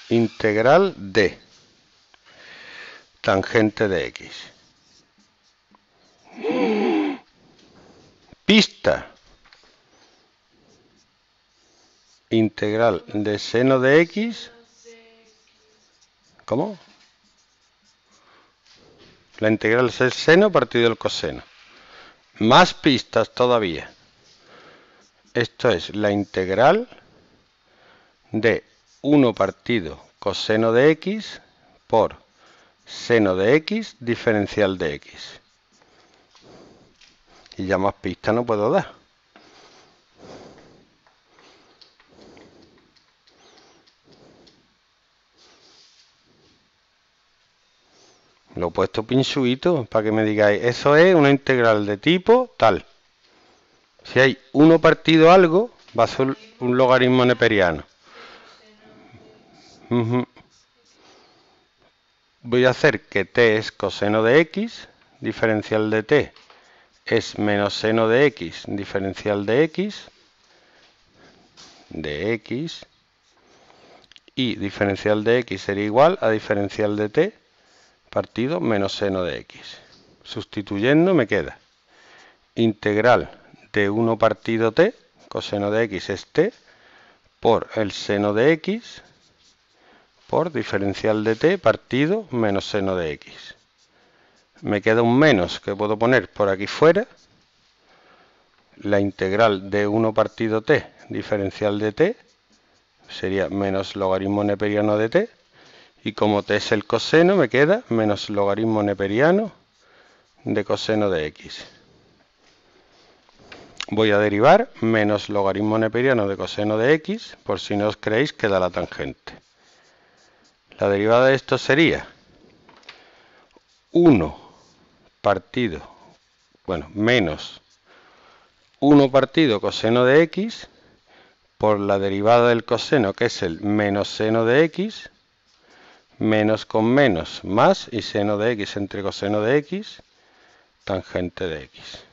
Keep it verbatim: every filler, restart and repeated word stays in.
integral de tangente de x. Pista. Integral de seno de x. ¿Cómo? La integral es el seno partido el coseno. Más pistas todavía. Esto es la integral de uno partido coseno de x por seno de x diferencial de x. Y ya más pistas no puedo dar. Lo he puesto pinchuito para que me digáis, eso es una integral de tipo tal. Si hay uno partido algo, va a ser un logaritmo neperiano. Uh-huh. Voy a hacer que t es coseno de x, diferencial de t es menos seno de x, diferencial de x, de x, y diferencial de x sería igual a diferencial de t partido menos seno de x. Sustituyendo me queda integral de uno partido t, coseno de x es t, por el seno de x, por diferencial de t partido menos seno de x. Me queda un menos que puedo poner por aquí fuera. La integral de uno partido t, diferencial de t, sería menos logaritmo neperiano de t. Y como t es el coseno, me queda menos logaritmo neperiano de coseno de x. Voy a derivar menos logaritmo neperiano de coseno de x, por si no os creéis que da la tangente. La derivada de esto sería uno partido, bueno, menos uno partido coseno de x por la derivada del coseno, que es el menos seno de x, menos con menos, más y seno de x entre coseno de x, tangente de x.